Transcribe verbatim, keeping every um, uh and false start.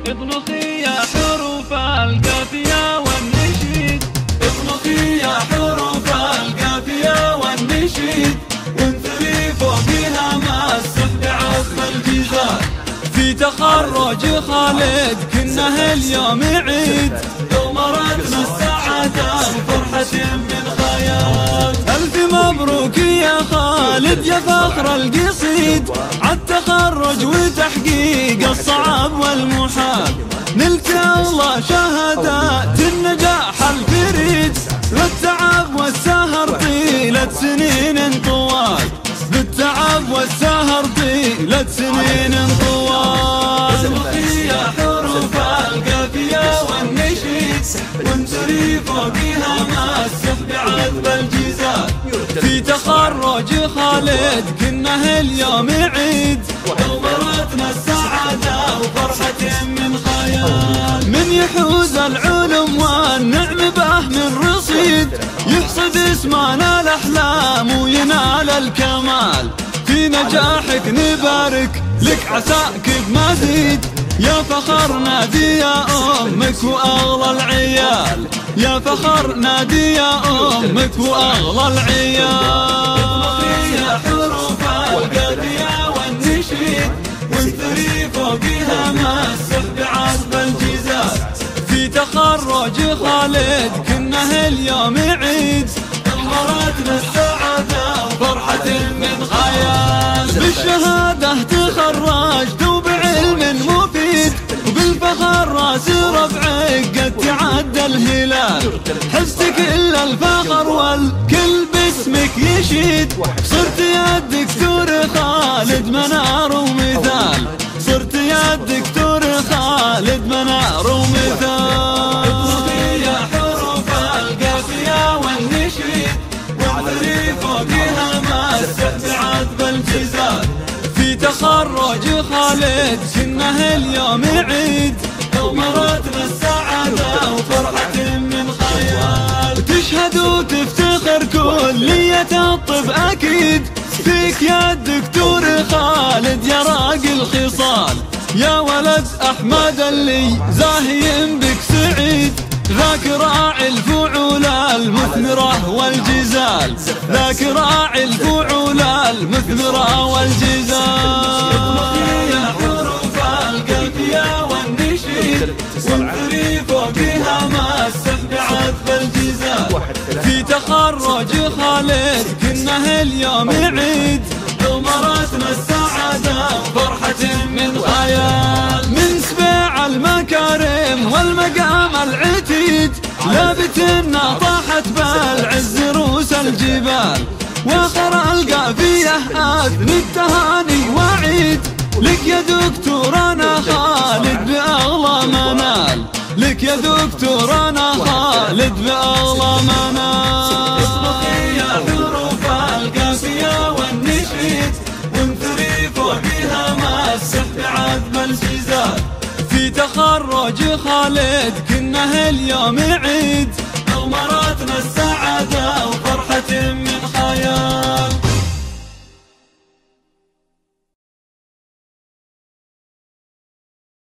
اطلقي يا حروف القافية والنشيد، اطلقي يا حروف القافية والنشيد، وانثري فوقها مع السحب عظم الجزار. في تخرج خالد كنه اليوم عيد، يوم مرتنا السعادة وفرحة من خيال. ألف مبروك يا خالد يا فخر القصيد، عالتخرج وتحقيق الصعب والمحال، نلت الله شهادات النجاح الفريد، بالتعب والسهر طيلة سنين طوال، بالتعب والسهر طيلة سنين طوال. اطلقي يا حروف القافية والنشيد، وانثري فوقها مع السحب عذب الجزار. في تخرج خالد كنه اليوم عيد، ومرتنا السعادة وفرحة من خيال. من يحوز العلم والنعم به من رصيد، يحصد اسمنا الأحلام وينال الكمال. في نجاحك نبارك لك عساك بمزيد، يا فخر نادي يا أمك وأغلى العيال، يا فخر نادي يا أمك وأغلى العيال. اطلقي يا حروف القافية والنشيد، وانثري فوقها مع السحب عذب الجزار. في تخرج خالد كنه اليوم عيد، مرتنا السعادة وفرحة من خيال. بالشهادة تخرجت وبعلم مفيد، وبالفخر راس رفعك قد تعدى الهلال، حزت كل الفخر والكل باسمك يشيد، صرت يا الدكتور خالد منار ومثال، صرت يا الدكتور خالد منار ومثال. اطلقي يا حروف القافية والنشيد، وانثري فوقها مع السحب عذب الجزار. في تخرج خالد كنه اليوم عيد، مرتنا السعادة وفرحة من خيال. تشهد وتفتخر كلية الطب أكيد، فيك يا الدكتور خالد يا راقي الخصال، يا ولد أحمد اللي زاهي بك سعيد، ذاك راعي الفعول المثمرة والجزال، ذاك راعي الفعول المثمرة والجزال. اطلقي يا حروف القافية والنشيد، وانثري فوقها مع السحب عذب الجزار. في تخرج خالد كنه اليوم عيد، مرتنا السعادة وفرحة من خيال. من سبيع المكارم والمقام العتيد، لابتنا طاحت بالعز روس الجبال، واخر القافية اثني التهاني وعيد، لك يا دكتور انا خالد باغلى منال، لك يا دكتور انا خالد باغلى منال. اطلقي يا حروف القافية والنشيد، وانثري فوقها مع السحب عذب الجزار. في تخرج خالد كنه اليوم عيد، مرتنا السعادة